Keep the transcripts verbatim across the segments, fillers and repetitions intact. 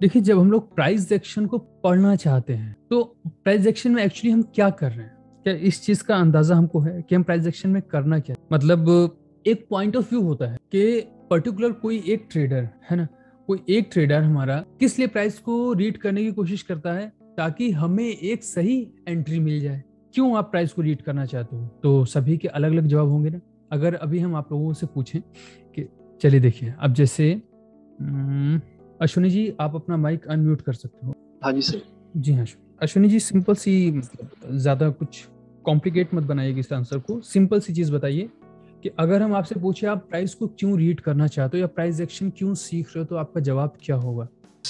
देखिए, जब हम लोग प्राइस एक्शन को पढ़ना चाहते हैं तो प्राइस एक्शन में एक्चुअली हम क्या कर रहे हैं, क्या इस चीज का अंदाजा हमको है कि हम प्राइस एक्शन में करना क्या। मतलब एक पॉइंट ऑफ व्यू होता है कि पर्टिकुलर कोई एक ट्रेडर है ना, कोई एक ट्रेडर हमारा किस लिए प्राइस को रीड करने की कोशिश करता है, ताकि हमें एक सही एंट्री मिल जाए। क्यों आप प्राइस को रीड करना चाहते हो, तो सभी के अलग अलग जवाब होंगे ना। अगर अभी हम आप लोगों से पूछें कि चलिए देखिए, अब जैसे हम्म, अश्विनी जी, आप अपना माइक अनम्यूट कर सकते हो। हाँ जी सर। जी हाँ अश्विनी जी, सिंपल सी, मतलब ज्यादा कुछ कॉम्प्लिकेट मत बनाइएगा इस आंसर को। सिंपल सी चीज बताइए कि अगर हम आपसे पूछे आप प्राइस को क्यों रीड करना चाहते हो या प्राइस एक्शन क्यों सीख रहे हो, तो आपका जवाब क्या होगा।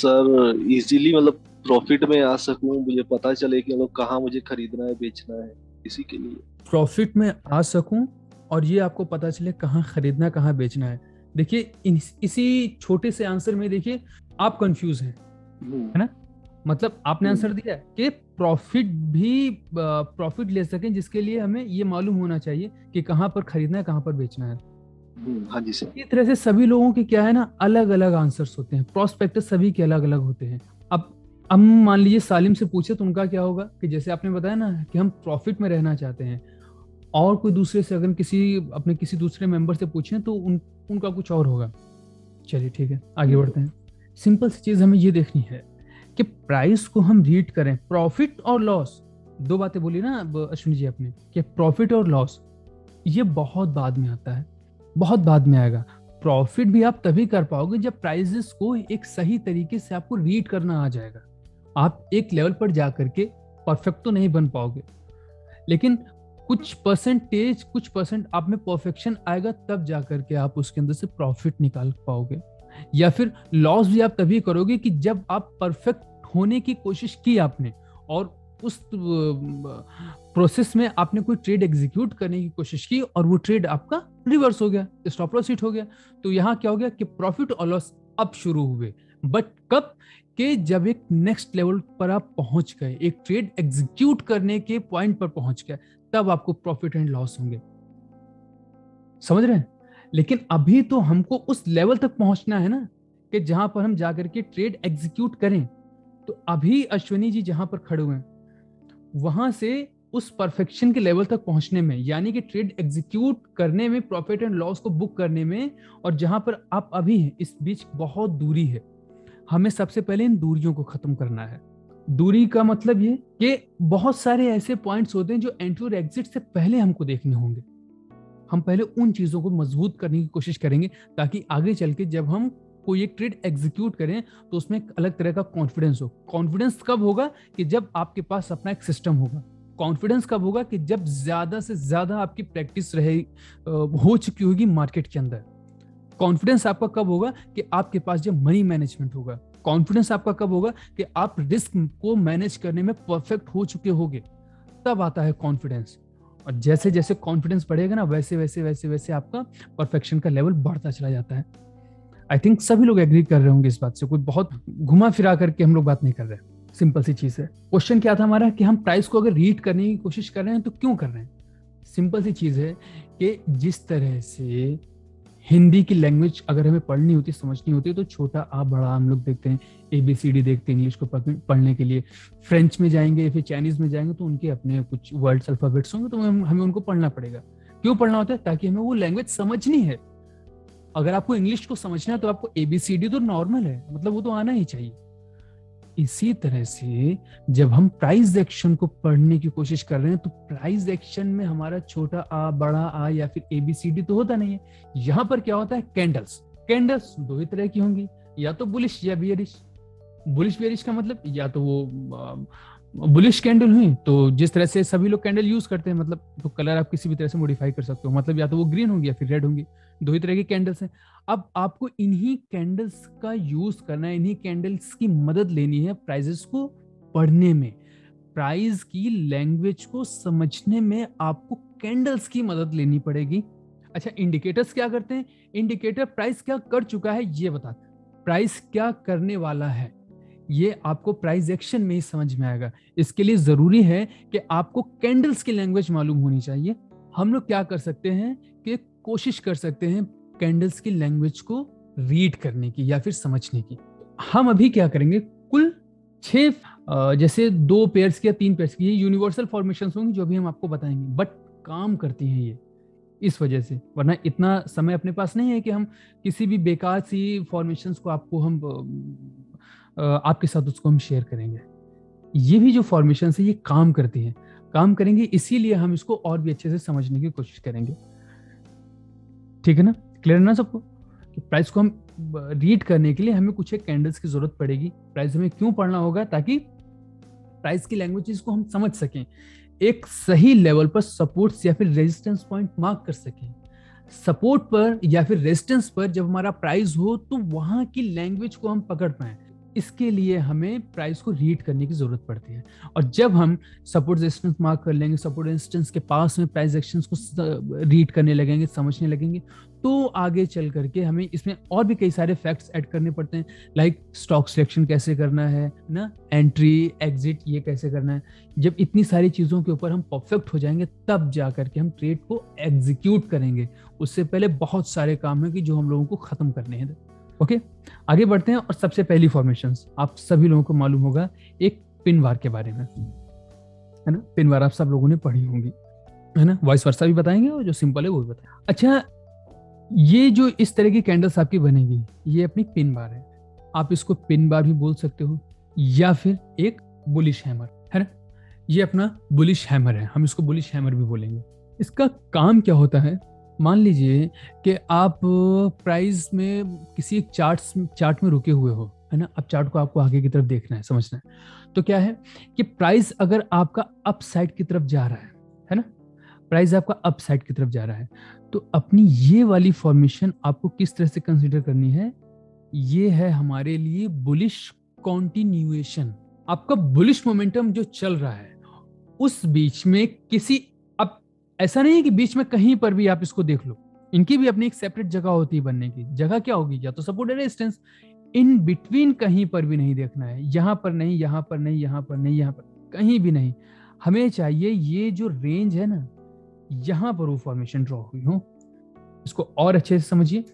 सर इजीली मतलब प्रॉफिट में आ सकूं, मुझे पता चले कि मतलब कहाँ मुझे खरीदना है बेचना है, इसी के लिए। प्रॉफिट में आ सकूं और ये आपको पता चले कहाँ खरीदना कहाँ बेचना है। देखिए, इसी छोटे से आंसर में देखिए आप कंफ्यूज हैं, हम्म। है ना। मतलब आपने हम्म। आंसर दिया है कि प्रॉफिट भी प्रॉफिट ले सकें, जिसके लिए हमें ये मालूम होना चाहिए कि कहाँ पर खरीदना है कहाँ पर बेचना है। हम्म, हाँ जी सर। इस तरह से सभी लोगों के क्या है ना, अलग अलग आंसर्स होते हैं, प्रोस्पेक्टस सभी के अलग अलग होते हैं। अब हम मान लीजिए सालिम से पूछे तो उनका क्या होगा कि जैसे आपने बताया ना कि हम प्रॉफिट में रहना चाहते हैं, और कोई दूसरे से अगर किसी अपने किसी दूसरे मेंबर से पूछें तो उन उनका कुछ और होगा। चलिए ठीक है, आगे हम्म। बढ़ते हैं। सिंपल सी चीज हमें ये देखनी है कि प्राइस को हम रीड करें, प्रॉफिट और लॉस, दो बातें बोली ना अब अश्विनी जी आपने, कि प्रॉफिट और लॉस ये बहुत बाद में आता है, बहुत बाद में आएगा। प्रॉफिट भी आप तभी कर पाओगे जब प्राइसेस को एक सही तरीके से आपको रीड करना आ जाएगा। आप एक लेवल पर जाकर के परफेक्ट तो नहीं बन पाओगे, लेकिन कुछ परसेंटेज कुछ परसेंट आप में परफेक्शन आएगा, तब जाकर के आप उसके अंदर से प्रॉफिट निकाल पाओगे। या फिर लॉस भी आप तभी करोगे कि जब आप परफेक्ट होने की कोशिश की आपने, और उस प्रोसेस में आपने कोई ट्रेड एग्जीक्यूट करने की कोशिश की और वो ट्रेड आपका रिवर्स हो गया, स्टॉप लॉस हिट हो गया, तो यहाँ क्या हो गया कि प्रॉफिट और लॉस अब शुरू हुए। बट कब, कि जब एक नेक्स्ट लेवल पर आप पहुंच गए, एक ट्रेड एग्जीक्यूट करने के पॉइंट पर पहुंच गए, तब आपको प्रॉफिट एंड लॉस होंगे। समझ रहे हैं। लेकिन अभी तो हमको उस लेवल तक पहुंचना है ना, कि जहां पर हम जाकर के ट्रेड एग्जीक्यूट करें। तो अभी अश्विनी जी जहां पर खड़े हुए हैं, वहां से उस परफेक्शन के लेवल तक पहुंचने में, यानी कि ट्रेड एग्जीक्यूट करने में, प्रॉफिट एंड लॉस को बुक करने में, और जहां पर आप अभी हैं, इस बीच बहुत दूरी है। हमें सबसे पहले इन दूरियों को खत्म करना है। दूरी का मतलब ये कि बहुत सारे ऐसे पॉइंट्स होते हैं जो एंट्री और एग्जिट से पहले हमको देखने होंगे। हम पहले उन चीजों को मजबूत करने की कोशिश करेंगे, ताकि आगे चल के जब हम कोई एक ट्रेड एग्जीक्यूट करें तो उसमें एक अलग तरह का कॉन्फिडेंस हो। कॉन्फिडेंस कब होगा, कि जब आपके पास अपना एक सिस्टम होगा। कॉन्फिडेंस कब होगा, कि जब ज्यादा से ज्यादा आपकी प्रैक्टिस रहे हो चुकी होगी मार्केट के अंदर। कॉन्फिडेंस आपका कब होगा, कि आपके पास जब मनी मैनेजमेंट होगा। कॉन्फिडेंस आपका कब होगा, कि आप रिस्क को मैनेज करने में परफेक्ट हो चुके होगे, तब आता है कॉन्फिडेंस। और जैसे जैसे कॉन्फिडेंस बढ़ेगा ना, वैसे वैसे वैसे वैसे आपका परफेक्शन का लेवल बढ़ता चला जाता है। आई थिंक सभी लोग एग्री कर रहे होंगे इस बात से, कोई बहुत घुमा फिरा करके हम लोग बात नहीं कर रहे। सिंपल सी चीज है। क्वेश्चन क्या था हमारा, कि हम प्राइस को अगर रीड करने की कोशिश कर रहे हैं तो क्यों कर रहे हैं। सिंपल सी चीज है कि जिस तरह से हिंदी की लैंग्वेज अगर हमें पढ़नी होती, समझनी होती, तो छोटा आ बड़ा हम लोग देखते हैं, ए बी सी डी देखते हैं इंग्लिश को पढ़ने के लिए। फ्रेंच में जाएंगे या फिर चाइनीज में जाएंगे तो उनके अपने कुछ वर्ड्स अल्फाबेट्स होंगे, तो हम, हमें उनको पढ़ना पड़ेगा। क्यों पढ़ना होता है, ताकि हमें वो लैंग्वेज समझनी है। अगर आपको इंग्लिश को समझना है तो आपको ए बी सी डी तो नॉर्मल है, मतलब वो तो आना ही चाहिए। इसी तरह से जब हम प्राइस एक्शन को पढ़ने की कोशिश कर रहे हैं, तो प्राइस एक्शन में हमारा छोटा आ बड़ा आ या फिर एबीसीडी तो होता नहीं है। यहां पर क्या होता है, कैंडल्स। कैंडल्स दो ही तरह की होंगी, या तो बुलिश या बियरिश। बुलिश बियरिश का मतलब, या तो वो बुलिश कैंडल हुई, तो जिस तरह से सभी लोग कैंडल यूज करते हैं, मतलब तो कलर आप किसी भी तरह से मॉडिफाई कर सकते हो, मतलब या तो वो ग्रीन होंगी या फिर रेड होंगी। दो ही तरह की कैंडल्स हैं। अब आपको इन्हीं कैंडल्स का यूज करना है, इन्हीं कैंडल्स की मदद लेनी है प्राइजेस को पढ़ने में। प्राइस की लैंग्वेज को समझने में आपको कैंडल्स की मदद लेनी पड़ेगी। अच्छा, इंडिकेटर्स क्या करते हैं, इंडिकेटर प्राइस क्या कर चुका है ये बताते हैं, प्राइस क्या करने वाला है ये आपको प्राइस एक्शन में ही समझ में आएगा। इसके लिए जरूरी है कि आपको कैंडल्स की लैंग्वेज मालूम होनी चाहिए। हम लोग क्या कर सकते हैं कि कोशिश कर सकते हैं कैंडल्स की लैंग्वेज को रीड करने की या फिर समझने की। हम अभी क्या करेंगे, कुल छह, जैसे दो पेयर्स की या तीन पेयर्स की, ये यूनिवर्सल फॉर्मेशंस होंगी जो भी हम आपको बताएंगे, बट काम करती हैं ये इस वजह से, वरना इतना समय अपने पास नहीं है कि हम किसी भी बेकार सी फॉर्मेशंस को आपको हम आपके साथ उसको हम शेयर करेंगे। ये भी जो फॉर्मेशंस है ये काम करती हैं, काम करेंगे, इसीलिए हम इसको और भी अच्छे से समझने की कोशिश करेंगे। ठीक है ना, क्लियर ना सबको? कि प्राइस को हम रीड करने के लिए हमें कुछ एक कैंडल्स की जरूरत पड़ेगी। प्राइस हमें क्यों पढ़ना होगा? ताकि प्राइस की लैंग्वेजेस को हम समझ सकें, एक सही लेवल पर सपोर्ट्स या फिर रेजिस्टेंस पॉइंट मार्क कर सकें। सपोर्ट पर या फिर रेजिस्टेंस पर जब हमारा प्राइस हो तो वहां की लैंग्वेज को हम पकड़ पाए, इसके लिए हमें प्राइस को रीड करने की जरूरत पड़ती है। और जब हम सपोर्ट रेजिस्टेंस मार्क कर लेंगे, सपोर्ट रेजिस्टेंस के पास में प्राइस एक्शंस को रीड करने लगेंगे, समझने लगेंगे, तो आगे चल करके हमें इसमें और भी कई सारे फैक्ट्स ऐड करने पड़ते हैं, लाइक स्टॉक सिलेक्शन कैसे करना है ना, एंट्री एग्जिट ये कैसे करना है। जब इतनी सारी चीजों के ऊपर हम परफेक्ट हो जाएंगे तब जा करके हम ट्रेड को एग्जीक्यूट करेंगे। उससे पहले बहुत सारे काम है कि जो हम लोगों को खत्म करने हैं। ओके, आगे बढ़ते हैं। और सबसे पहली फॉर्मेशंस आप सभी लोगों को मालूम होगा, एक पिन वार के बारे में, है ना। पिन वार आप सब लोगों ने पढ़ी होंगी, है ना। वाइस वर्सा भी बताएंगे और जो सिंपल है वो भी बताएंगे। अच्छा, ये जो इस तरह की कैंडल्स आपकी बनेगी, ये अपनी पिन बार है। आप इसको पिन बार भी बोल सकते हो या फिर एक बुलिश हैमर, है ना। ये अपना बुलिश हैमर है, हम इसको बुलिश हैमर भी बोलेंगे। इसका काम क्या होता है? मान लीजिए कि आप प्राइस में किसी एक चार्ट चार्ट में रुके हुए हो, है ना। अब चार्ट को आपको आगे की तरफ देखना है, समझना है। तो क्या है कि प्राइस अगर आपका अप साइड की तरफ जा रहा है, है ना, प्राइस आपका अप साइड की तरफ जा रहा है, तो अपनी ये वाली फॉर्मेशन आपको किस तरह से कंसीडर करनी है? ये है हमारे लिए बुलिश कॉन्टिन्यूएशन। आपका बुलिश मोमेंटम जो चल रहा है उस बीच में किसी, अब ऐसा नहीं है कि बीच में कहीं पर भी आप इसको देख लो, इनकी भी अपनी एक सेपरेट जगह होती है बनने की। जगह क्या होगी? या तो सपोर्ट या रेजिस्टेंस। इन बिटवीन कहीं पर भी नहीं देखना है, यहां पर नहीं, यहां पर नहीं, यहां पर नहीं, यहां पर कहीं भी नहीं। हमें चाहिए ये जो रेंज है ना, यहां पर वो फॉर्मेशन ड्रॉ हुई हो। इसको और अच्छे से समझिए,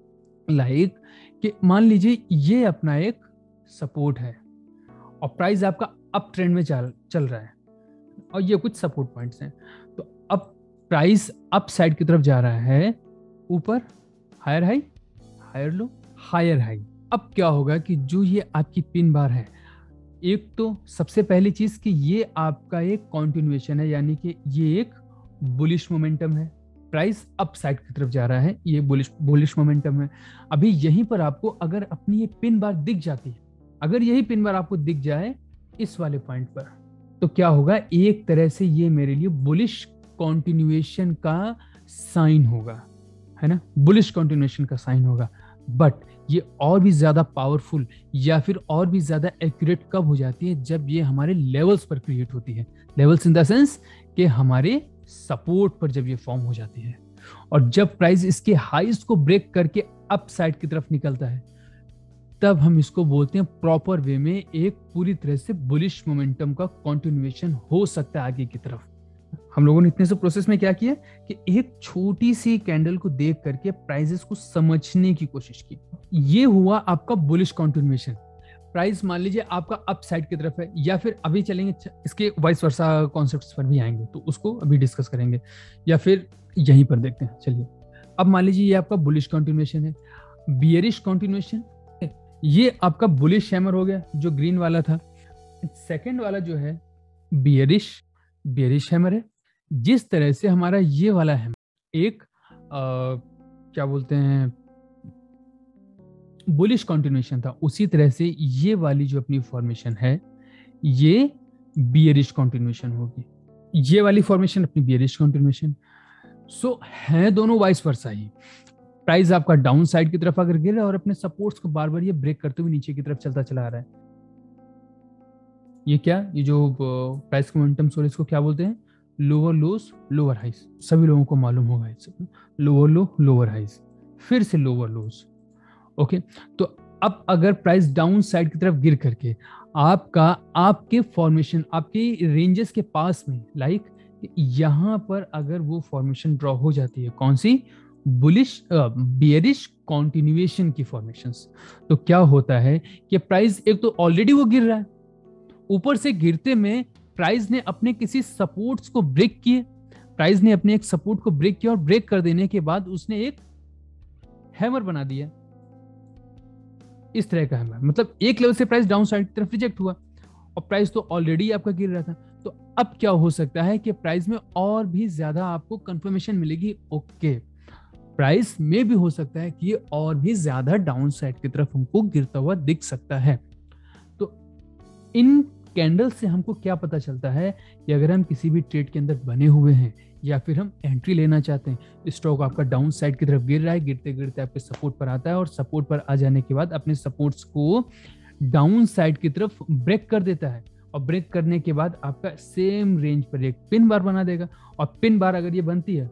लाइक कि मान लीजिए ये अपना एक सपोर्ट है और प्राइस आपका अप ट्रेंड में चल चल रहा है और ये कुछ सपोर्ट पॉइंट्स हैं। तो अब प्राइस अप साइड की तरफ जा रहा है, ऊपर higher high, higher low, higher high. अब क्या होगा कि जो ये आपकी पिन बार है, एक तो सबसे पहली चीज कि ये आपका एक कॉन्टिन्यूएशन है, यानी कि ये एक बुलिश मोमेंटम है। प्राइस अप साइड की तरफ जा रहा है, ये बुलिश बुलिश मोमेंटम है। अभी यहीं पर आपको अगर अपनी ये पिन बार दिख जाती है, अगर यही पिन बार आपको दिख जाए इस वाले पॉइंट पर, तो क्या होगा? एक तरह से ये मेरे लिए बुलिश कॉन्टिन्यूएशन का साइन होगा, है ना, बुलिश कॉन्टिन्यूएशन का साइन होगा। बट ये और भी ज्यादा पावरफुल या फिर और भी ज्यादा एक्यूरेट कब हो जाती है? जब ये हमारे लेवल्स पर क्रिएट होती है। लेवल्स इन द सेंस कि हमारे सपोर्ट पर जब ये फॉर्म हो जाती है, और जब प्राइस इसके हाईज को ब्रेक करके अप साइड की तरफ निकलता है, तब हम इसको बोलते हैं प्रॉपर वे में एक पूरी तरह से बुलिश मोमेंटम का कंटिन्यूएशन हो सकता है आगे की तरफ। हम लोगों ने इतने से प्रोसेस में क्या किया कि एक छोटी सी कैंडल को देख करके प्राइसेस को समझने की कोशिश की। ये हुआ आपका बुलिश कंटिन्यूएशन। प्राइस मान लीजिए आपका अप साइड की तरफ है, या फिर अभी चलेंगे इसके वाइस वर्सा कॉन्सेप्ट्स पर भी आएंगे, तो उसको अभी डिस्कस करेंगे, या फिर यहीं पर देखते हैं। चलिए, अब मान लीजिए ये आपका बुलिश कंटिन्यूएशन है। बियरिश कंटिन्यूएशन, ये आपका बुलिश हैमर हो गया जो ग्रीन वाला था। सेकंड वाला जो है बियरिश बियरिश हैमर है। जिस तरह से हमारा ये वाला हैमर एक आ, क्या बोलते हैं बुलिश कंटिन्यूएशन था, उसी तरह से ये वाली जो अपनी फॉर्मेशन है ये बियरिश कंटिन्यूएशन होगी। ये वाली फॉर्मेशन अपनी बियरिश कंटिन्यूएशन। सो है दोनों वाइस वर्सा ही। प्राइस आपका डाउन साइड की तरफ अगर गिर रहा है और अपने सपोर्ट्स को बार बार ये ब्रेक करते हुए नीचे की तरफ चलता चला आ रहा है, ये क्या, ये जो प्राइस का मोमेंटम सोर्स, इसको क्या बोलते हैं? Lower lows lower highs. सभी लोगों को मालूम होगा, लोअर लो लोअर हाइज, फिर से लोअर लोस। ओके, तो अब अगर प्राइस डाउन साइड की तरफ गिर करके आपका आपके फॉर्मेशन आपके रेंजेस के पास में, लाइक यहां पर अगर वो फॉर्मेशन ड्रॉ हो जाती है, कौन सी? बुलिश बियरिश कंटिन्यूएशन की फॉर्मेशंस। तो क्या होता है कि प्राइस एक तो ऑलरेडी वो गिर रहा है, ऊपर से गिरते में प्राइस ने अपने किसी सपोर्ट्स को ब्रेक किए, प्राइस ने अपने एक सपोर्ट को ब्रेक किया और ब्रेक कर देने के बाद उसने एक हैमर बना दिया, इस तरह का हैमर। मतलब एक लेवल से प्राइस डाउन साइड की तरफ रिजेक्ट हुआ और प्राइस तो ऑलरेडी आपका गिर रहा था। तो अब क्या हो सकता है कि प्राइस में और भी ज्यादा आपको कंफर्मेशन मिलेगी, ओके प्राइस में भी हो सकता है कि ये और भी ज्यादा डाउन साइड की तरफ हमको गिरता हुआ दिख सकता है। तो इन कैंडल से हमको क्या पता चलता है कि अगर हम किसी भी ट्रेड के अंदर बने हुए हैं या फिर हम एंट्री लेना चाहते हैं, स्टॉक आपका डाउन साइड की तरफ गिर रहा है, गिरते गिरते आपके सपोर्ट पर आता है और सपोर्ट पर आ जाने के बाद अपने सपोर्ट्स को डाउन साइड की तरफ ब्रेक कर देता है और ब्रेक करने के बाद आपका सेम रेंज पर एक पिन बार बना देगा। और पिन बार अगर ये बनती है,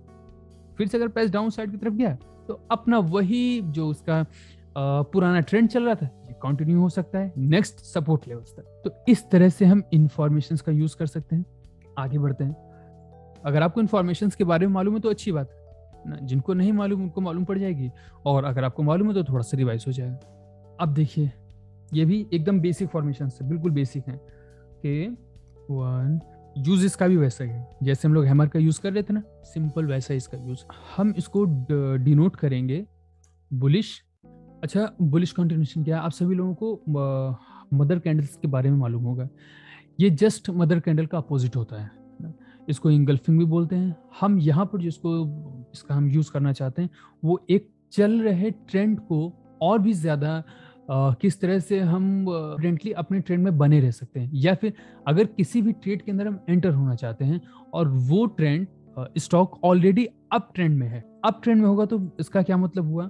फिर से अगर प्राइस डाउन साइड की तरफ गया तो अपना वही जो उसका पुराना ट्रेंड चल रहा था ये कंटिन्यू हो सकता है नेक्स्ट सपोर्ट लेवल्स तक। तो इस तरह से हम इंफॉर्मेशंस का यूज कर सकते हैं। आगे बढ़ते हैं। अगर आपको इंफॉर्मेशंस के बारे में मालूम है तो अच्छी बात है ना, जिनको नहीं मालूम उनको मालूम पड़ जाएगी, और अगर आपको मालूम है तो थोड़ा सा रिवाइज हो जाएगा। अब देखिए ये भी एकदम बेसिक फॉर्मेशन है, बिल्कुल बेसिक है कि वन यूज इसका भी वैसा ही है जैसे हम लोग हैमर का यूज कर रहे थे ना, सिंपल वैसा इसका यूज। हम इसको डिनोट करेंगे बुलिश। अच्छा बुलिश कंटिन्यूएशन क्या है, आप सभी लोगों को मदर कैंडल्स के बारे में मालूम होगा। ये जस्ट मदर कैंडल का अपोजिट होता है, इसको इंगल्फिंग भी बोलते हैं। हम यहाँ पर जिसको इसका हम यूज करना चाहते हैं वो एक चल रहे ट्रेंड को और भी ज्यादा Uh, किस तरह से हम फ्रेंटली uh, अपने ट्रेंड में बने रह सकते हैं, या फिर अगर किसी भी ट्रेड के अंदर हम एंटर होना चाहते हैं और वो trend stock already up trend में है, अप ट्रेंड में होगा तो इसका क्या मतलब हुआ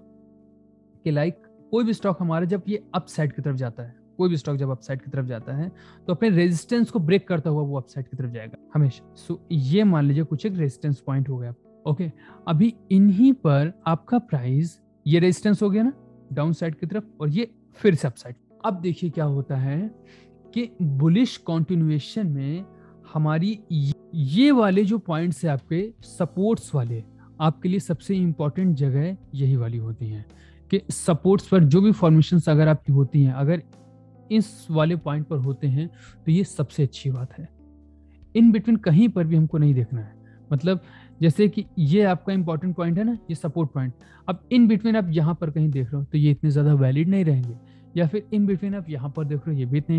कि लाइक कोई भी स्टॉक हमारा जब ये अप साइड की तरफ जाता है, कोई भी स्टॉक जब अप साइड की तरफ जाता है तो अपने रेजिस्टेंस को ब्रेक करता हुआ वो अप साइड की तरफ जाएगा हमेशा। सो so, ये मान लीजिए कुछ एक रेजिस्टेंस पॉइंट हो गया। ओके okay, अभी इन्हीं पर आपका प्राइस ये रेजिस्टेंस हो गया ना डाउन साइड की तरफ और ये फिर से अपसाइड। अब देखिए क्या होता है कि बुलिश कंटिन्यूएशन में हमारी ये वाले जो पॉइंट्स है आपके सपोर्ट्स वाले, आपके लिए सबसे इंपॉर्टेंट जगह यही वाली होती हैं कि सपोर्ट्स पर जो भी फॉर्मेशंस अगर आपकी होती हैं अगर इस वाले पॉइंट पर होते हैं तो ये सबसे अच्छी बात है। इन बिटवीन कहीं पर भी हमको नहीं देखना है। मतलब जैसे कि ये आपका इंपॉर्टेंट पॉइंट है ना, ये सपोर्ट पॉइंट, अब इन बिटवीन आप यहाँ पर कहीं देख रहे हो तो ये इतने ज्यादा वैलिड नहीं रहेंगे, या फिर इन बिटवीन आप यहाँ पर देख रहे हो ये भी इतने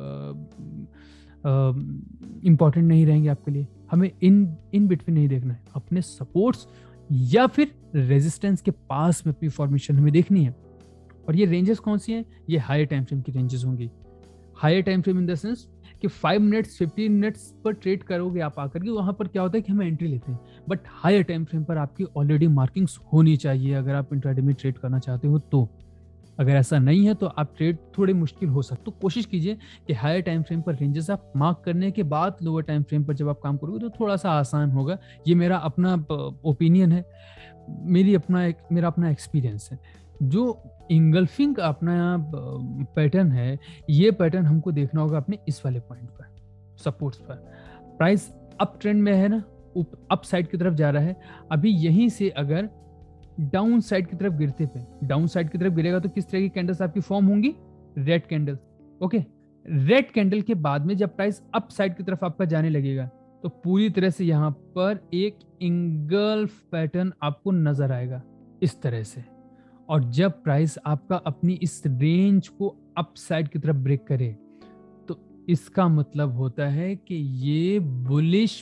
इंपॉर्टेंट नहीं रहेंगे आपके लिए। हमें इन इन बिटवीन नहीं देखना है, अपने सपोर्ट्स या फिर रेजिस्टेंस के पास में अपनी फॉर्मेशन हमें देखनी है। और ये रेंजेस कौन सी हैं, ये हायर टाइम फ्रेम की रेंजेस होंगी। Higher time frame in the sense कि फाइव मिनट्स फिफ्टीन मिनट्स पर ट्रेड करोगे आप आकर के, वहां पर क्या होता है कि हम एंट्री लेते हैं, बट हायर टाइम फ्रेम पर आपकी ऑलरेडी मार्किंग्स होनी चाहिए अगर आप इंट्राडे में ट्रेड करना चाहते हो तो। अगर ऐसा नहीं है तो आप ट्रेड थोड़े मुश्किल हो सकते। तो कोशिश कीजिए कि हायर टाइम फ्रेम पर रेंजेस आप मार्क करने के बाद लोअर टाइम फ्रेम पर जब आप काम करोगे तो थोड़ा सा आसान होगा। ये मेरा अपना ओपिनियन है, मेरी अपना एक मेरा अपना एक्सपीरियंस है। जो इंगल्फिंग का अपना पैटर्न है, ये पैटर्न हमको देखना होगा अपने इस वाले पॉइंट पर, सपोर्ट्स पर। प्राइस अप ट्रेंड में है ना, अप साइड की तरफ जा रहा है, अभी यहीं से अगर डाउन साइड की तरफ गिरते पे डाउन साइड की तरफ गिरेगा तो किस तरह की कैंडल्स आपकी फॉर्म होंगी, red candle. Okay, red candle के बाद में जब प्राइस अप साइड की तरफ आपका जाने लगेगा तो पूरी तरह से यहाँ पर एक इंगल्फ पैटर्न आपको नजर आएगा इस तरह से। और जब प्राइस आपका अपनी इस रेंज को अप साइड की तरफ ब्रेक करे तो इसका मतलब होता है कि ये बुलिश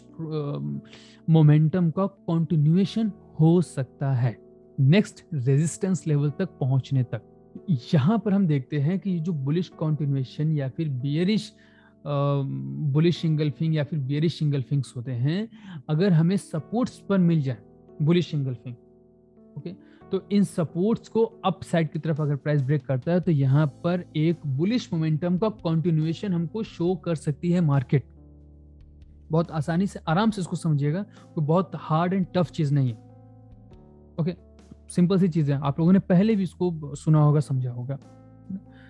मोमेंटम का कंटिन्यूएशन हो सकता है नेक्स्ट रेजिस्टेंस लेवल तक पहुंचने तक। यहां पर हम देखते हैं कि जो बुलिश कंटिन्यूएशन या फिर बियरिश बुलिश इंगल्फिंग या फिर बियरिश इंगल्फिंग्स होते हैं, अगर हमें सपोर्ट्स पर मिल जाए बुलिश इंगल्फिंग, ओके, तो इन सपोर्ट्स को अप साइड की तरफ अगर प्राइस ब्रेक करता है तो यहाँ पर एक बुलिश मोमेंटम का कंटिन्यूएशन हमको शो कर सकती है मार्केट। बहुत आसानी से आराम से इसको समझिएगा, कोई बहुत हार्ड एंड टफ चीज नहीं है। ओके, सिंपल सी चीज है, आप लोगों ने पहले भी इसको सुना होगा, समझा होगा।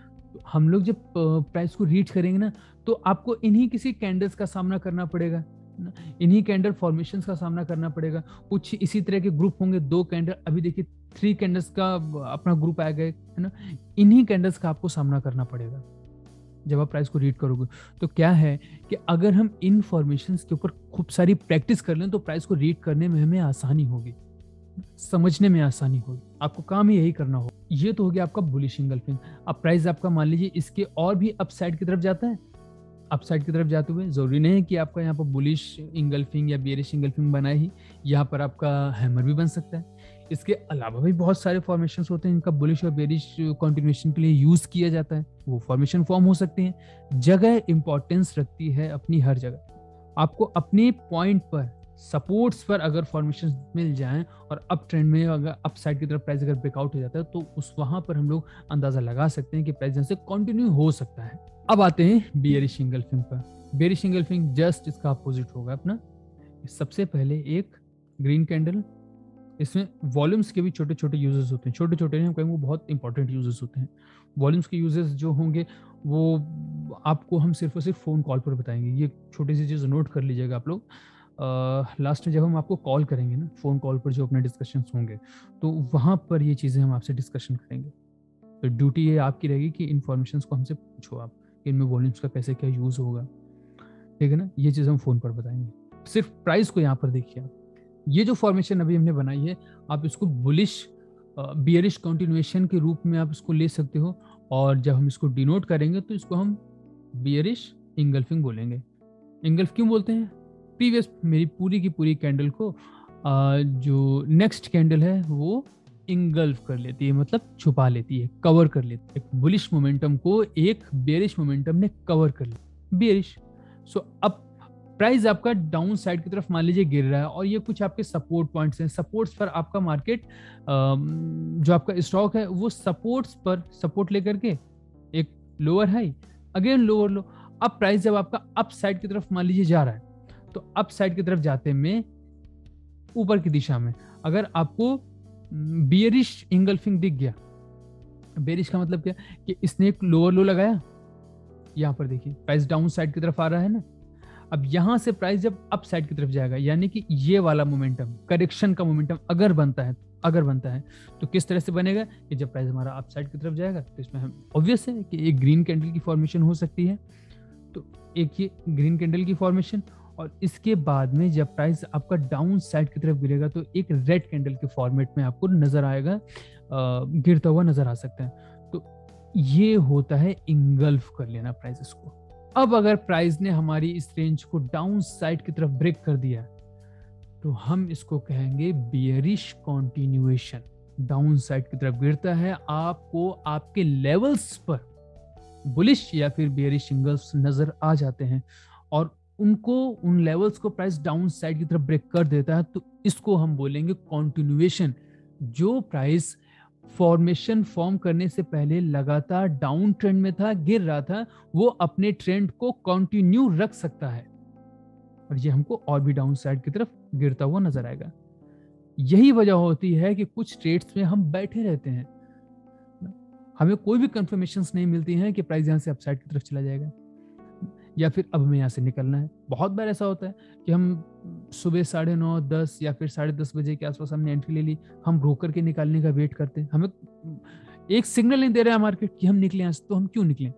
हम लोग जब प्राइस को रीच करेंगे ना तो आपको इन्हीं किसी कैंडल्स का सामना करना पड़ेगा इन्हीं कैंडल फॉर्मेशंस का सामना करना पड़ेगा। कुछ इसी तरह के ग्रुप होंगे, दो कैंडल, अभी देखिए थ्री कैंडल्स का अपना ग्रुप आ गए, है ना। इन्हीं कैंडल्स का आपको सामना करना पड़ेगा जब आप प्राइस को रीड करोगे। तो क्या है कि अगर हम इन फॉर्मेशंस के ऊपर खूब सारी प्रैक्टिस कर लें तो प्राइस को रीड करने में हमें आसानी होगी, समझने में आसानी होगी, आपको काम ही यही करना हो। ये तो हो गया आपका बुलिश इंगल्फिंग। अब प्राइस आपका मान लीजिए इसके और भी अपसाइड की तरफ जाता है, अपसाइड की तरफ जाते हुए जरूरी नहीं है कि आपका यहाँ पर बुलिश इंगल्फिंग या बियरिश इंगल्फिंग बनाए ही, यहाँ पर आपका हैमर भी बन सकता है। इसके अलावा भी बहुत सारे फॉर्मेशंस होते हैं इनका बुलिश और बेरिश कंटिन्यूएशन के लिए यूज किया जाता है, वो फॉर्मेशन फॉर्म हो सकते हैं। जगह इंपॉर्टेंस रखती है अपनी हर जगह। आपको अपने पॉइंट पर, सपोर्ट्स पर अगर फॉर्मेशन मिल जाएं और अप ट्रेंड में अगर अप साइड की तरफ प्राइस अगर ब्रेकआउट हो जाता है तो उस वहां पर हम लोग अंदाजा लगा सकते हैं कि प्राइस यहाँ से कंटिन्यू हो सकता है। अब आते हैं बियरिश इंगल्फिंग पर। बियरिश इंगल्फिंग जस्ट इसका अपोजिट होगा अपना। सबसे पहले एक ग्रीन कैंडल, इसमें वॉल्यूम्स के भी छोटे छोटे यूजेस होते हैं, छोटे छोटे नहीं कहेंगे, वो बहुत इंपॉर्टेंट यूजेस होते हैं। वॉल्यूम्स के यूजेस जो होंगे वो आपको हम सिर्फ और सिर्फ फ़ोन कॉल पर बताएंगे। ये छोटी सी चीज़ नोट कर लीजिएगा आप लोग। लास्ट में जब हम आपको कॉल करेंगे ना, फ़ोन कॉल पर जो अपने डिस्कशंस होंगे तो वहाँ पर ये चीज़ें हम आपसे डिस्कशन करेंगे। तो ड्यूटी ये आपकी रहेगी कि इन्फॉर्मेशंस को हमसे पूछो आप, इनमें वॉल्यूम्स का कैसे क्या यूज़ होगा, ठीक है ना। ये चीज़ हम फ़ोन पर बताएंगे। सिर्फ प्राइस को यहाँ पर देखिए आप, ये जो फॉर्मेशन अभी हमने बनाई है आप इसको बुलिश बियरिश कंटिन्यूएशन के रूप में आप इसको ले सकते हो। और जब हम इसको डिनोट करेंगे तो इसको हम बियरिश इंगल्फिंग बोलेंगे। इंगल्फ क्यों बोलते हैं? प्रीवियस मेरी पूरी की पूरी कैंडल को आ, जो नेक्स्ट कैंडल है वो इंगल्फ कर लेती है, मतलब छुपा लेती है, कवर कर लेती है। एक बुलिश मोमेंटम को एक बियरिश मोमेंटम ने कवर कर लिया, बियरिश। सो अब प्राइस आपका डाउन साइड की तरफ मान लीजिए गिर रहा है और ये कुछ आपके सपोर्ट पॉइंट्स हैं। सपोर्ट्स पर आपका मार्केट जो आपका स्टॉक है वो सपोर्ट्स पर सपोर्ट लेकर के एक lower high, again lower low. अब प्राइस जब आपका अप साइड की तरफ मान लीजिए जा रहा है तो अप साइड की तरफ जाते में ऊपर की दिशा में अगर आपको बियरिश इंगल्फिंग दिख गया, बेरिश का मतलब क्या कि इसने एक लोअर लो लगाया, यहाँ पर देखिए प्राइस डाउन साइड की तरफ आ रहा है ना। अब यहां से प्राइस जब अप साइड की तरफ जाएगा, यानी कि ये वाला मोमेंटम, करेक्शन का मोमेंटम अगर बनता है अगर बनता है तो किस तरह से बनेगा कि जब प्राइस हमारा अप साइड की तरफ जाएगा तो इसमें हम ऑब्वियस है कि एक ग्रीन कैंडल की फॉर्मेशन हो सकती है। तो एक ये ग्रीन कैंडल की फॉर्मेशन, और इसके बाद में जब प्राइस आपका डाउन साइड की तरफ गिरेगा तो एक रेड कैंडल के फॉर्मेट में आपको नजर आएगा, गिरता हुआ नजर आ सकता है। तो ये होता है इंगल्फ कर लेना प्राइसेस को। अब अगर प्राइस ने हमारी इस रेंज को डाउन साइड की तरफ ब्रेक कर दिया तो हम इसको कहेंगे बियरिश कंटिन्यूएशन। डाउन साइड की तरफ गिरता है, आपको आपके लेवल्स पर बुलिश या फिर बियरिश सिग्नल्स नजर आ जाते हैं और उनको उन लेवल्स को प्राइस डाउन साइड की तरफ ब्रेक कर देता है तो इसको हम बोलेंगे कंटिन्यूएशन। जो प्राइस फॉर्मेशन फॉर्म करने से पहले लगातार डाउन ट्रेंड में था, गिर रहा था, वो अपने ट्रेंड को कंटिन्यू रख सकता है और ये हमको और भी डाउन साइड की तरफ गिरता हुआ नजर आएगा। यही वजह होती है कि कुछ ट्रेड्स में हम बैठे रहते हैं, हमें कोई भी कंफर्मेशंस नहीं मिलती हैं कि प्राइस यहां से अपसाइड की तरफ चला जाएगा या फिर अब हमें यहाँ से निकलना है। बहुत बार ऐसा होता है कि हम सुबह साढ़े नौ दस या फिर साढ़े दस बजे के आसपास हमने एंट्री ले ली, हम ब्रोकर के निकालने का वेट करते हैं, हमें एक सिग्नल नहीं दे रहा है मार्केट कि हम निकले यहाँ से, तो हम क्यों निकले,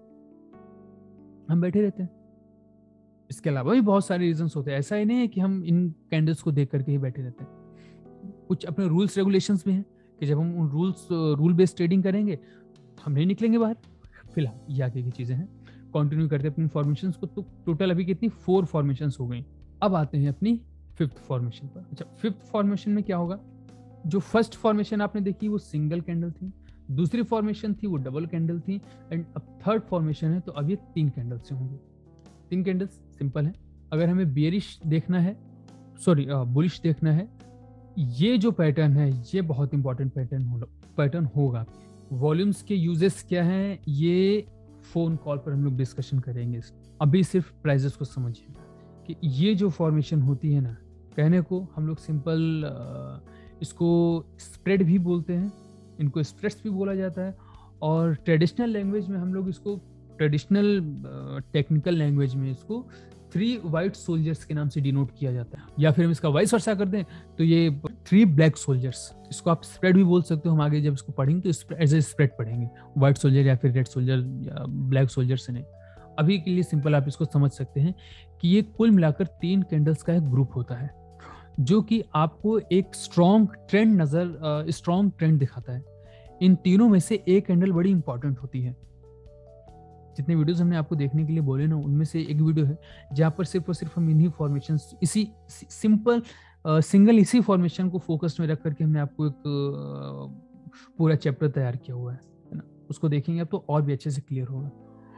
हम बैठे रहते हैं। इसके अलावा भी बहुत सारे रीजंस होते हैं, ऐसा ही नहीं है कि हम इन कैंडल्स को देख करके ही बैठे रहते हैं। कुछ अपने रूल्स रेगुलेशंस भी हैं कि जब हम उन रूल्स रूल बेस्ड ट्रेडिंग करेंगे हम नहीं निकलेंगे बाहर। फिलहाल ये आगे की चीजें हैं, कंटिन्यू करते हैं अपनी फॉर्मेशंस को। तो टोटल अभी कितनी फोर फॉर्मेशंस हो गई। अब आते हैं अपनी फिफ्थ फॉर्मेशन पर। अच्छा, फिफ्थ फॉर्मेशन में क्या होगा? जो फर्स्ट फॉर्मेशन आपने देखी वो सिंगल कैंडल थी, दूसरी फॉर्मेशन थी वो डबल कैंडल थी, एंड अब थर्ड फॉर्मेशन है तो अब ये तीन कैंडल से होंगे। तीन कैंडल्स सिंपल है। अगर हमें बियरिश देखना है, सॉरी बुलिश देखना है, ये जो पैटर्न है ये बहुत इंपॉर्टेंट पैटर्न हो पैटर्न होगा। वॉल्यूम्स के यूजेस क्या हैं ये फोन कॉल पर हम लोग डिस्कशन करेंगे। अभी सिर्फ प्राइजेस को समझिए कि ये जो फॉर्मेशन होती है ना, कहने को हम लोग सिंपल इसको स्प्रेड भी बोलते हैं, इनको स्प्रेड्स भी बोला जाता है, और ट्रेडिशनल लैंग्वेज में हम लोग इसको ट्रेडिशनल टेक्निकल लैंग्वेज में इसको थ्री वाइट सोल्जर्स के नाम से डिनोट किया जाता है, या फिर हम इसका वाइस वर्सा कर दें तो ये थ्री ब्लैक सोल्जर्स, इसको आप स्प्रेड भी बोल सकते हो। हम आगे जब इसको पढ़ेंगे तो एज ए स्प्रेड पढ़ेंगे, व्हाइट सोल्जर या फिर रेड सोल्जर या ब्लैक सोल्जर से नहीं। अभी के लिए सिंपल आप इसको समझ सकते हैं कि ये कुल मिलाकर तीन कैंडल्स का एक ग्रुप होता है जो कि आपको एक स्ट्रॉन्ग ट्रेंड नजर स्ट्रॉन्ग ट्रेंड दिखाता है। इन तीनों में से एक कैंडल बड़ी इंपॉर्टेंट होती है। जितने वीडियोस हमने आपको देखने के लिए बोले ना, उनमें से एक वीडियो है जहाँ पर सिर्फ और सिर्फ हम इन्हीं फॉर्मेशन, इसी सिंपल सिंगल इसी फॉर्मेशन को फोकस में रख करके हमने आपको एक uh, पूरा चैप्टर तैयार किया हुआ है है ना। उसको देखेंगे आप तो और भी अच्छे से क्लियर होगा।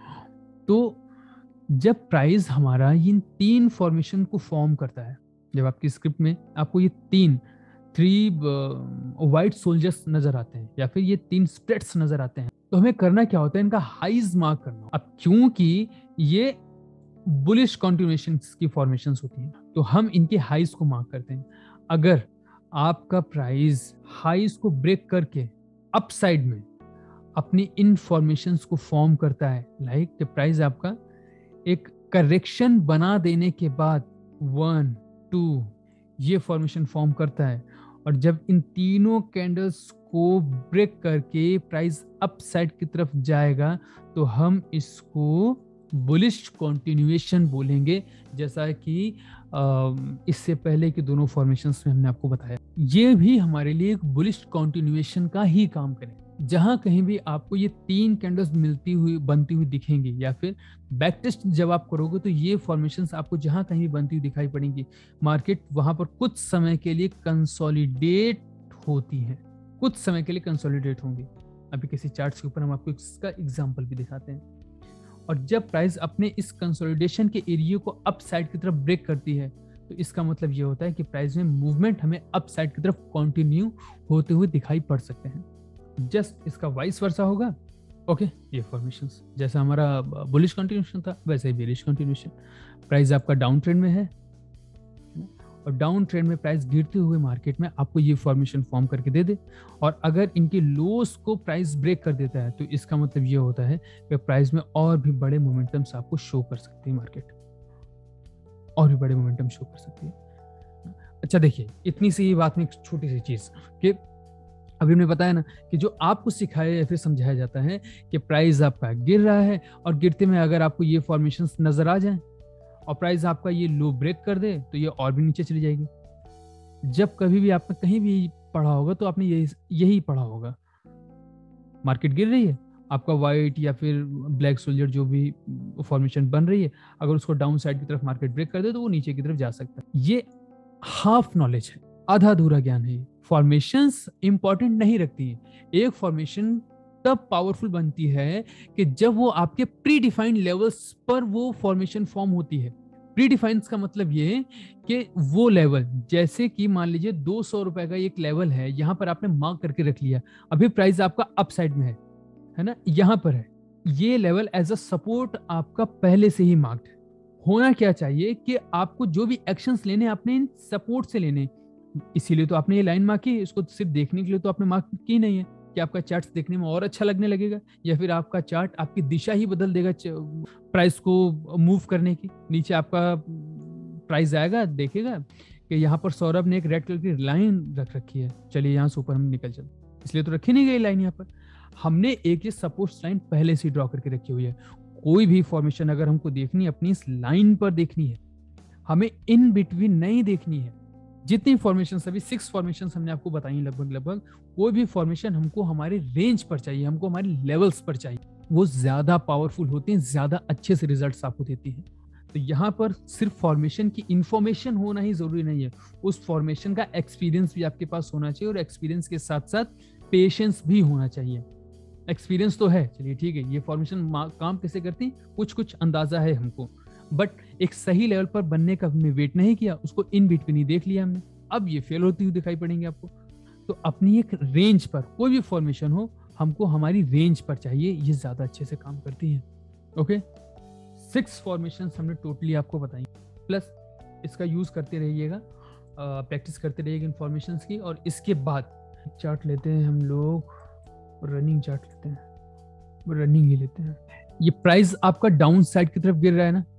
तो जब प्राइस हमारा इन तीन फॉर्मेशन को फॉर्म करता है, जब आपकी स्क्रिप्ट में आपको ये तीन थ्री व्हाइट सोल्जर्स नजर आते हैं या फिर ये तीन स्प्रेड्स नजर आते हैं, तो हमें करना क्या होता है, इनका हाइज मार्क करना। अब क्योंकि ये बुलिश कंटिन्यूएशंस की फॉर्मेशंस होती हैं तो हम इनके हाइज को मार्क करते हैं। अगर आपका प्राइस हाइज को ब्रेक करके अप साइड में अपनी इन फॉर्मेशंस को फॉर्म करता है, लाइक कि प्राइस आपका एक करेक्शन बना देने के बाद वन टू ये फॉर्मेशन फॉर्म करता है, और जब इन तीनों कैंडल्स को ब्रेक करके प्राइस अप साइड की तरफ जाएगा तो हम इसको बुलिश कंटिन्यूएशन बोलेंगे, जैसा कि इससे पहले के दोनों फॉर्मेशंस में हमने आपको बताया। ये भी हमारे लिए एक बुलिश कंटिन्यूएशन का ही काम करें। जहां कहीं भी आपको ये तीन कैंडल्स मिलती हुई बनती हुई दिखेंगी या फिर बैक टेस्ट जब आप करोगे तो ये फॉर्मेशंस आपको जहां कहीं भी बनती हुई दिखाई पड़ेंगी, मार्केट वहां पर कुछ समय के लिए कंसोलिडेट होती है, कुछ समय के लिए कंसोलिडेट होंगी। अभी किसी चार्ट्स के ऊपर हम आपको इसका एग्जांपल भी दिखाते हैं। और जब प्राइस अपने इस कंसोलिडेशन के एरिया को अप साइड की तरफ ब्रेक करती है तो इसका मतलब ये होता है कि प्राइस में मूवमेंट हमें अप साइड की तरफ कंटिन्यू होते हुए दिखाई पड़ सकते हैं। जस्ट इसका वाइस वर्सा होगा। ओके, ये फॉर्मेशंस जैसा हमारा बुलिश कंटिन्यूएशन था वैसे ही बेरिश कंटिन्यूएशन। प्राइस आपका डाउन ट्रेंड में है और डाउन ट्रेंड में प्राइस गिरते हुए मार्केट में आपको ये फॉर्मेशन फॉर्म करके दे दे, और अगर इनके लोस को प्राइस ब्रेक कर देता है तो इसका मतलब ये होता है कि प्राइस में और भी बड़े मोमेंटम्स आपको शो कर सकती है, मार्केट और भी बड़े मोमेंटम शो कर सकती है। अच्छा देखिए, इतनी सी बात में एक छोटी सी चीज कि अभी हमने बताया ना कि जो आपको सिखाया या फिर समझाया जाता है कि प्राइस आपका गिर रहा है और गिरते में अगर आपको ये फॉर्मेशंस नजर आ जाए और प्राइस आपका ये लो ब्रेक कर दे तो ये और भी नीचे चली जाएगी। जब कभी भी आपने कहीं भी पढ़ा होगा तो आपने यही यही पढ़ा होगा, मार्केट गिर रही है, आपका व्हाइट या फिर ब्लैक सोल्जर जो भी फॉर्मेशन बन रही है, अगर उसको डाउन साइड की तरफ मार्केट ब्रेक कर दे तो वो नीचे की तरफ जा सकता है। ये हाफ नॉलेज है, आधा अधूरा ज्ञान है। फॉर्मेशंस इंपॉर्टेंट नहीं रखती है। एक फॉर्मेशन तब पावरफुल बनती है कि जब वो आपके प्री डिफाइंड लेवल्स पर वो फॉर्मेशन फॉर्म होती है। प्री डिफाइंड का मतलब ये है कि वो लेवल, जैसे कि मान लीजिए दो सौ रुपए का एक लेवल है, यहां पर आपने मार्क करके रख लिया, अभी प्राइस आपका अप साइड में है है ना, यहां पर है, ये लेवल एज अ सपोर्ट आपका पहले से ही मार्क्ड है। होना क्या चाहिए कि आपको जो भी एक्शंस लेने आपने इन सपोर्ट से लेने, इसीलिए तो आपने ये लाइन मार्क की, इसको सिर्फ देखने के लिए तो आपने मार्क की नहीं है कि आपका चार्ट देखने में और अच्छा लगने लगेगा या फिर आपका चार्ट आपकी दिशा ही बदल देगा प्राइस को मूव करने की। नीचे आपका प्राइस आएगा, देखेगा कि यहाँ पर सौरभ ने एक रेड कलर की लाइन रख रखी है, चलिए यहाँ से ऊपर हम निकल चलते, इसलिए तो रखी नहीं गई लाइन। यहाँ पर हमने एक ये सपोर्ट लाइन पहले से ड्रॉ करके रखी हुई है। कोई भी फॉर्मेशन अगर हमको देखनी है अपनी इस लाइन पर देखनी है, हमें इन बिटवीन नहीं देखनी है। जितनी फॉर्मेशन अभी सिक्स फॉर्मेशन हमने आपको बताई लगभग लगभग, कोई भी फॉर्मेशन हमको हमारे रेंज पर चाहिए, हमको हमारे लेवल्स पर चाहिए, वो ज्यादा पावरफुल होते हैं, ज्यादा अच्छे से रिजल्ट्स आपको देती हैं। तो यहाँ पर सिर्फ फॉर्मेशन की इंफॉर्मेशन होना ही जरूरी नहीं है, उस फॉर्मेशन का एक्सपीरियंस भी आपके पास होना चाहिए और एक्सपीरियंस के साथ साथ पेशेंस भी होना चाहिए। एक्सपीरियंस तो है, चलिए ठीक है, ये फॉर्मेशन काम कैसे करती कुछ कुछ अंदाजा है हमको, बट एक सही लेवल पर बनने का हमने वेट नहीं किया, उसको इन बिटवीन ही देख लिया हमने, अब ये फेल होती हुई दिखाई पड़ेंगे आपको। तो अपनी एक रेंज पर कोई भी फॉर्मेशन हो, हमको हमारी रेंज पर चाहिए, ये ज्यादा अच्छे से काम करती है। ओके, सिक्स फॉर्मेशंस हमने टोटली आपको बताई, प्लस इसका यूज करते रहिएगा, प्रैक्टिस करते रहिएगा इन फॉर्मेशंस की। और इसके बाद चार्ट लेते हैं हम लोग, रनिंग चार्ट लेते हैं, रनिंग ही लेते हैं। ये प्राइस आपका डाउन साइड की तरफ गिर रहा है ना,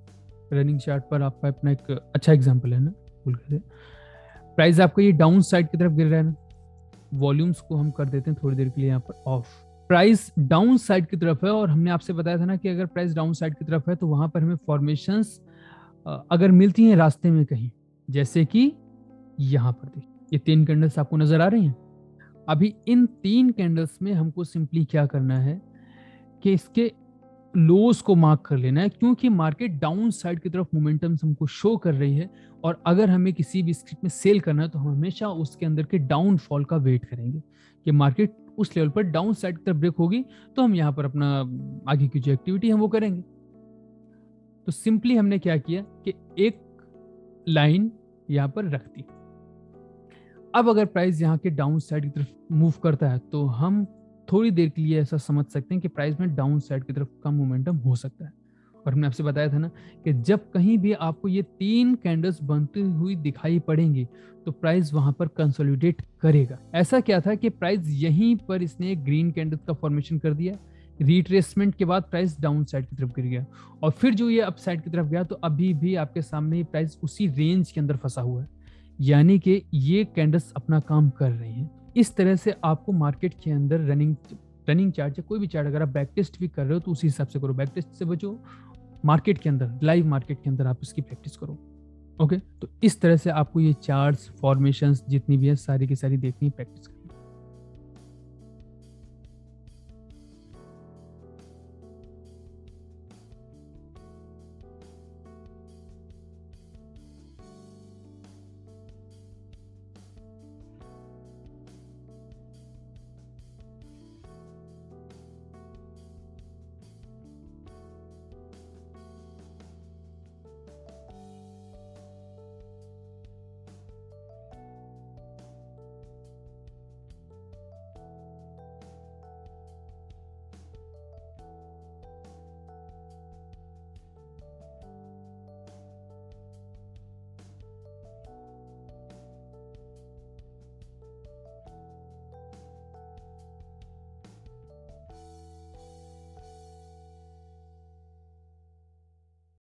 रनिंग चार्ट पर आपका अपना एक अच्छा एग्जांपल है ना, बोल के प्राइस आपका ये डाउन साइड की तरफ गिर रहा है ना, वॉल्यूम्स को हम कर देते हैं थोड़ी देर के लिए यहाँ पर ऑफ। प्राइस डाउन साइड की तरफ है और हमने आपसे बताया था ना कि अगर प्राइस डाउन साइड की तरफ है तो वहां पर हमें फॉर्मेशंस अगर मिलती हैं रास्ते में कहीं, जैसे कि यहाँ पर देखिए ये तीन कैंडल्स आपको नजर आ रही हैं। अभी इन तीन कैंडल्स में हमको सिंपली क्या करना है कि इसके लोस को मार्क कर लेना है, क्योंकि मार्केट डाउन साइड की तरफ मोमेंटम हमको शो कर रही है और अगर हमें किसी भी स्क्रिप्ट में सेल करना है तो हम हमेशा उसके अंदर के डाउनफॉल का वेट करेंगे कि मार्केट उस लेवल पर डाउन साइड की तरफ ब्रेक होगी तो हम यहाँ पर अपना आगे की जो एक्टिविटी है वो करेंगे। तो सिंपली हमने क्या किया कि एक लाइन यहाँ पर रख दी। अब अगर प्राइस यहाँ के डाउन साइड की तरफ मूव करता है तो हम थोड़ी देर के लिए ऐसा समझ सकते हैं कि प्राइस में डाउन साइड की तरफ का मोमेंटम हो सकता है। और हमने आपसे बताया था ना कि जब कहीं भी आपको ये तीन कैंडल्स बनती हुई दिखाई पड़ेंगी तो प्राइस वहां पर कंसोलिडेट करेगा। ऐसा क्या था कि प्राइस यहीं पर इसने एक ग्रीन कैंडल का फॉर्मेशन कर दिया, रिट्रेसमेंट के बाद प्राइस डाउन साइड की तरफ गिर गया और फिर जो ये अप साइड की तरफ गया तो अभी भी आपके सामने ही प्राइस उसी रेंज के अंदर फंसा हुआ है, यानी कि ये कैंडल्स अपना काम कर रही हैं। इस तरह से आपको मार्केट के अंदर रनिंग रनिंग चार्ट या कोई भी चार्ट अगर आप बैक टेस्ट भी कर रहे हो तो उसी हिसाब से करो, बैक टेस्ट से बचो, मार्केट के अंदर लाइव मार्केट के अंदर आप इसकी प्रैक्टिस करो। ओके, तो इस तरह से आपको ये चार्ट्स फॉर्मेशंस जितनी भी है सारी की सारी देखनी, प्रैक्टिस करनी।